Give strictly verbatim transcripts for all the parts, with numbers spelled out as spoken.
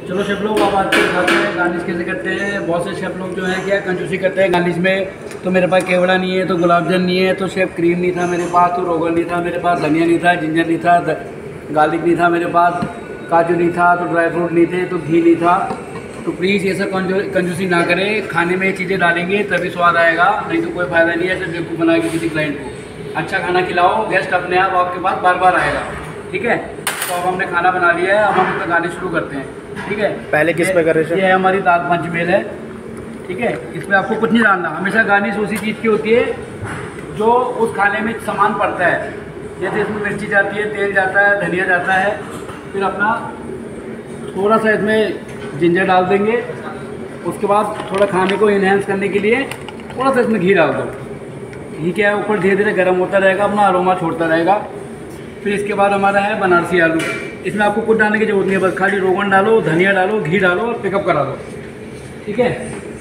चलो शेफ लोग आप आज के खाते हैं गार्निश कैसे करते हैं। बहुत से शेफ लोग जो है क्या कंजूसी करते हैं गार्निश में। तो मेरे पास केवड़ा नहीं है, तो गुलाब जामुन नहीं है, तो शेफ क्रीम नहीं था मेरे पास, तो रोगन नहीं था मेरे पास, धनिया नहीं था, जिंजर नहीं था, गार्लिक नहीं था मेरे पास, काजू नहीं था, तो ड्राई फ्रूट नहीं थे, तो घी नहीं था। तो प्लीज़ ये सब कंजूसी ना करें। खाने में ये चीज़ें डालेंगे तभी स्वाद आएगा, नहीं तो कोई फ़ायदा नहीं है। ऐसे बेवकूफ़ बना के किसी क्लाइंट को अच्छा खाना खिलाओ, गेस्ट अपने आप आपके पास बार बार आएगा। ठीक है, तो अब हमने खाना बना लिया है, अब हम इसका गार्निश शुरू करते हैं। ठीक है, पहले किस पे कर रहे हैं? ये हमारी दाल पंचमेल है। ठीक है, इसमें आपको कुछ नहीं डालना। हमेशा गार्निश उसी चीज़ की होती है जो उस खाने में सामान पड़ता है। जैसे इसमें मिर्ची जाती है, तेल जाता है, धनिया जाता है, फिर अपना थोड़ा सा इसमें जिंजर डाल देंगे। उसके बाद थोड़ा खाने को इन्हेंस करने के लिए थोड़ा सा इसमें घी डाल दो। घी क्या है, ऊपर धीरे धीरे गर्म होता रहेगा, अपना अरोमा छोड़ता रहेगा। फिर इसके बाद हमारा है बनारसी आलू। इसमें आपको कुछ डालने की जरूरत नहीं है, बस खाली रोगन डालो, धनिया डालो, घी डालो और पिकअप करा दो। ठीक है,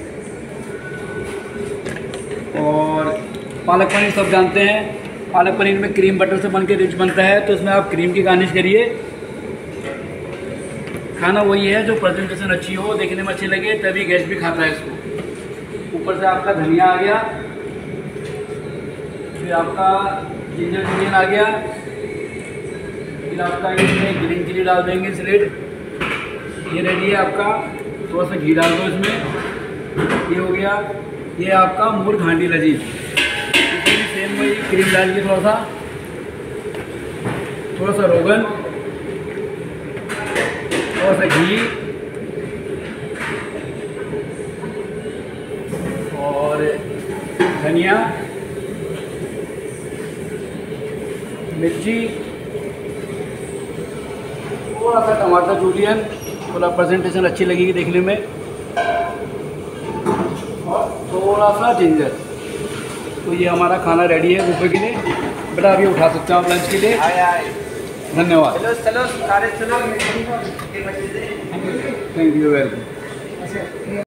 और पालक पनीर सब जानते हैं। पालक पनीर में क्रीम बटर से बन के रिच बनता है, तो इसमें आप क्रीम की गार्निश करिए। खाना वही है जो प्रेजेंटेशन अच्छी हो, देखने में अच्छी लगे, तभी गेस्ट भी खाता है इसको। ऊपर से आपका धनिया आ गया, फिर आपका जिंजर जूलियन आ गया, फिर आपका इसमें ग्रीन चिली डाल देंगे स्लेट। ये रेडी है आपका। थोड़ा सा घी डाल दो इसमें, ये हो गया। ये आपका मुर्ग हांडी लजीज। इसमें सेम वही क्रीम डाल के थोड़ा सा थोड़ा सा रोगन, थोड़ा सा घी और धनिया, मिर्ची, थोड़ा सा टमाटर जूलियन, थोड़ा प्रेजेंटेशन अच्छी लगेगी देखने में, और थोड़ा सा जिंजर। तो ये हमारा खाना रेडी है बुफे के लिए। बेटा अभी उठा सकते हो आप लंच के लिए। धन्यवाद। चलो चलो सारे चलो। Thank you welcome.